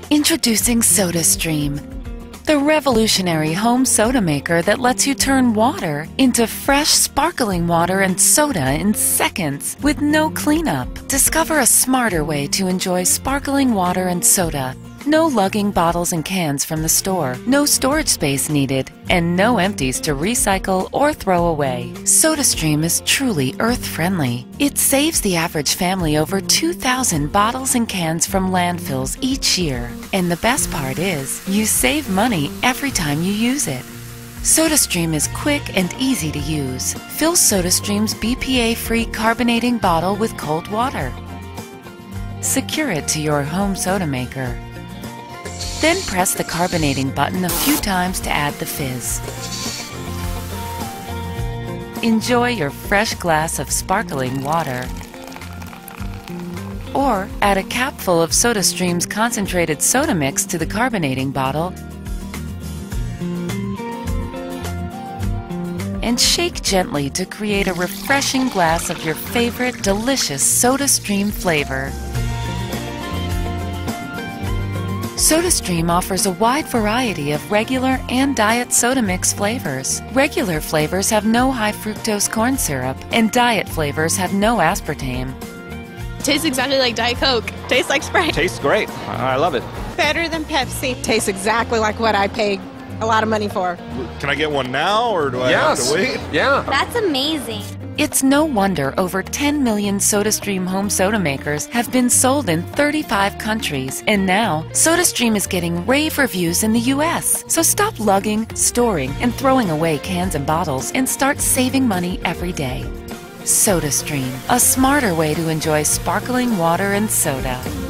Introducing SodaStream, the revolutionary home soda maker that lets you turn water into fresh, sparkling water and soda in seconds with no cleanup. Discover a smarter way to enjoy sparkling water and soda. No lugging bottles and cans from the store, no storage space needed, and no empties to recycle or throw away. SodaStream is truly earth-friendly. It saves the average family over 2,000 bottles and cans from landfills each year. And the best part is, you save money every time you use it. SodaStream is quick and easy to use. Fill SodaStream's BPA-free carbonating bottle with cold water. Secure it to your home soda maker. Then press the carbonating button a few times to add the fizz. Enjoy your fresh glass of sparkling water. Or add a cap full of SodaStream's concentrated soda mix to the carbonating bottle and shake gently to create a refreshing glass of your favorite delicious SodaStream flavor. SodaStream offers a wide variety of regular and diet soda mix flavors. Regular flavors have no high fructose corn syrup, and diet flavors have no aspartame. Tastes exactly like Diet Coke. Tastes like Sprite. Tastes great. I love it. Better than Pepsi. Tastes exactly like what I paid a lot of money for. Can I get one now, or do I have to wait? Yeah. That's amazing. It's no wonder over 10 million SodaStream home soda makers have been sold in 35 countries. And now, SodaStream is getting rave reviews in the US. So stop lugging, storing, and throwing away cans and bottles and start saving money every day. SodaStream, a smarter way to enjoy sparkling water and soda.